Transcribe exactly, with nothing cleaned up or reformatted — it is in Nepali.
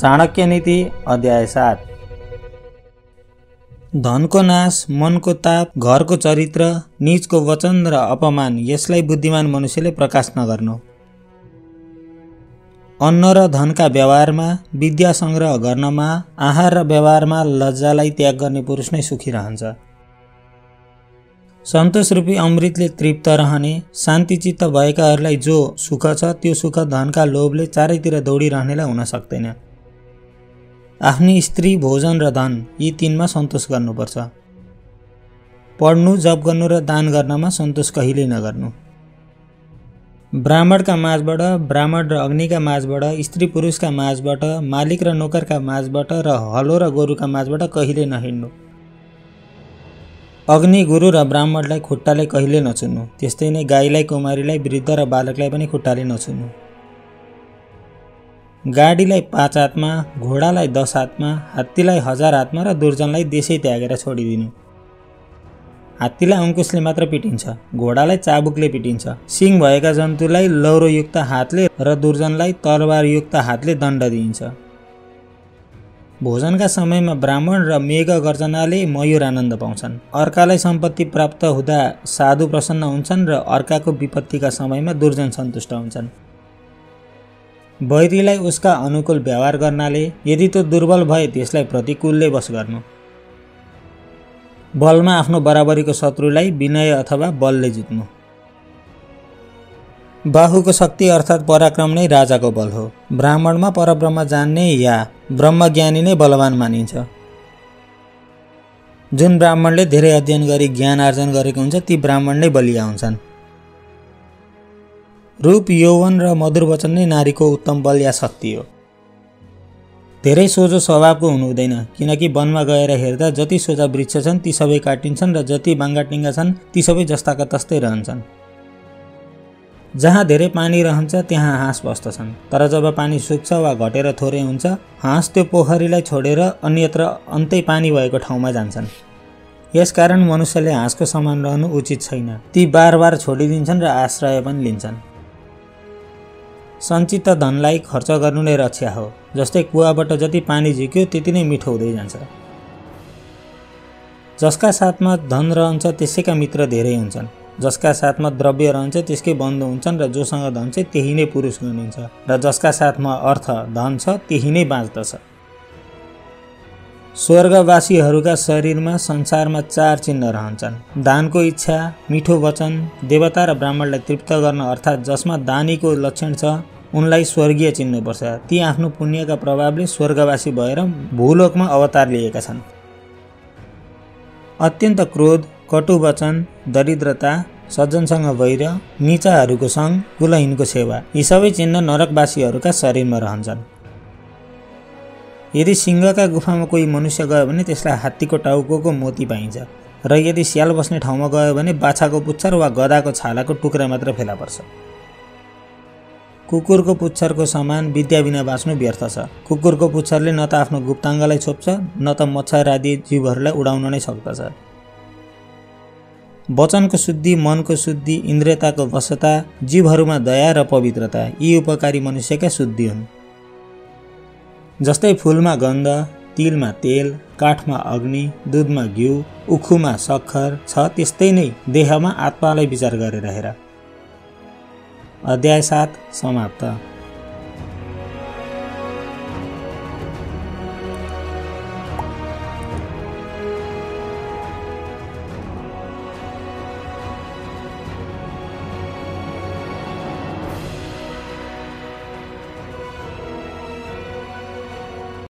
चाणक्य नीति अध्याय सात। धनको नाश, मनको ताप, घरको चरित्र, नीचको वचन र अपमान, यसलाई बुद्धिमान मनुष्यले प्रकाश नगर्नु। अन्न र धनका व्यवहारमा, विद्या संग्रह गर्नमा, आहार र व्यवहारमा लज्जालाई त्याग गर्ने पुरुष नै सुखी रहन्छ। सन्तोष रूपी अमृतले तृप्त रहने, शान्तिचित्त भएकाहरूलाई जो सुख छ त्यो सुख धनका लोभले चारैतिर दौडिरहनेलाई हुन सक्दैन। आफ्नी स्त्री, भोजन र धन यी तीनमा सन्तोष गर्नुपर्छ। पढ्नु, जप गर्नु र दान गर्नमा सन्तोष कहिल्यै नगर्नु। ब्राह्मणका माझबाट, ब्राह्मण र अग्निका माझबाट, स्त्री पुरुषका माझबाट, मालिक र नोकरका माझबाट र हलो र गोरुका माझबाट कहिल्यै नहिँड्नु। अग्नि, गुरु र ब्राह्मणलाई खुट्टाले कहिले नछुन्नु। त्यस्तै नै गाईलाई, कुमारीलाई, वृद्ध र बालकलाई पनि खुट्टाले नछुन्नु। गाडीलाई पाँच हातमा, घोडालाई दस हातमा, हात्तीलाई हजार हातमा र दुर्जनलाई देशै त्यागेर छोडिदिनु। हात्तीलाई अङ्कुशले मात्र पिटिन्छ, घोडालाई चाबुकले पिटिन्छ, सिङ भएका जन्तुलाई लौरोयुक्त हातले र दुर्जनलाई तरबारयुक्त हातले दण्ड दिइन्छ। भोजनका समयमा ब्राह्मण र मेघ गर्जनाले मयूर आनन्द पाउँछन्। अर्कालाई सम्पत्ति प्राप्त हुँदा साधु प्रसन्न हुन्छन् र अर्काको विपत्तिका समयमा दुर्जन सन्तुष्ट हुन्छन्। वैरीलाई उसका अनुकूल व्यवहार गर्नाले, यदि त्यो दुर्बल भए त्यसलाई प्रतिकूलले वश गर्नु। बलमा आफ्नो बराबरीको शत्रुलाई विनय अथवा बलले जित्नु। बाहुको शक्ति अर्थात् पराक्रम नै राजाको बल हो। ब्राह्मणमा परब्रह्म जान्ने या ब्रह्मज्ञानी नै बलवान मानिन्छ। जुन ब्राह्मणले धेरै अध्ययन गरी ज्ञान आर्जन गरेको हुन्छ ती ब्राह्मण नै बलिया हुन्छन्। रूप, यौवन र मधुर वचन नै नारीको उत्तम बल या शक्ति हो। धेरै सोझो स्वभावको हुनु हुँदैन, किनकि वनमा गएर हेर्दा जति सोझा वृक्ष छन् ती सबै काटिन्छन् र जति बाङ्गाटिङ्गा छन् ती सबै जस्ताका तस्तै रहन्छन्। जहाँ धेरै पानी रहन्छ त्यहाँ हाँस बस्दछन्, तर जब पानी सुक्छ वा घटेर थोरै हुन्छ, हाँस त्यो पोखरीलाई छोडेर अन्यत्र अन्तै पानी भएको ठाउँमा जान्छन्। यसकारण मनुष्यले हाँसको समान रहनु उचित छैन। ती बार बार छोडिदिन्छन् र आश्रय पनि लिन्छन्। सञ्चित धनलाई खर्च गर्नु नै रक्षा हो। जस्तै कुवाबाट जति पानी झिक्यो त्यति नै मिठो हुँदै जान्छ। जसका साथमा धन रहन्छ त्यसैका मित्र धेरै हुन्छन्। जसका साथमा द्रव्य रहन्छ त्यसकै बन्धु हुन्छन् र जोसँग धन छ त्यही नै पुरुष गनिन्छ र जसका साथमा अर्थ, धन छ त्यही नै बाँच्दछ। स्वर्गवासीहरूका शरीरमा संसारमा चार चिन्ह रहन्छन्। दानको इच्छा, मिठो वचन, देवता र ब्राह्मणलाई तृप्त गर्न अर्थात् जसमा दानीको लक्षण छ उनलाई स्वर्गीय चिन्नुपर्छ। ती आफ्नो पुण्यका प्रभावले स्वर्गवासी भएर भूलोकमा अवतार लिएका छन्। अत्यन्त क्रोध, कटु वचन, दरिद्रता, सज्जनसँग वैर, नीचाहरूको सङ्ग, कुलहीनको सेवा, यी सबै चिन्ह नरकवासीहरूका शरीरमा रहन्छन्। यदि सिंहका गुफामा कोही मनुष्य गयो भने त्यसलाई हात्तीको टाउकोको मोती पाइन्छ र यदि स्याल बस्ने ठाउँमा गयो भने बाछाको पुच्छर वा गधाको छालाको टुक्रा मात्र फेला पर्छ। कुकुरको पुच्छरको समान विद्या बिना बाँच्नु व्यर्थ छ। कुकुरको पुच्छरले न त आफ्नो गुप्ताङ्गलाई छोप्छ न त मच्छर आदि जीवहरूलाई उडाउन नै सक्दछ। वचनको शुद्धि, मनको शुद्धि, इन्द्रियताको वशता, जीवहरूमा दया र पवित्रता यी उपकारी मनुष्यका शुद्धि हुन्। जस्तै फूलमा गन्ध, तिलमा तेल, काठमा अग्नि, दुधमा घिउ, उखुमा सक्खर छ त्यस्तै नै देहमा आत्मालाई विचार गरेर हेर। अध्याय सात समाप्त।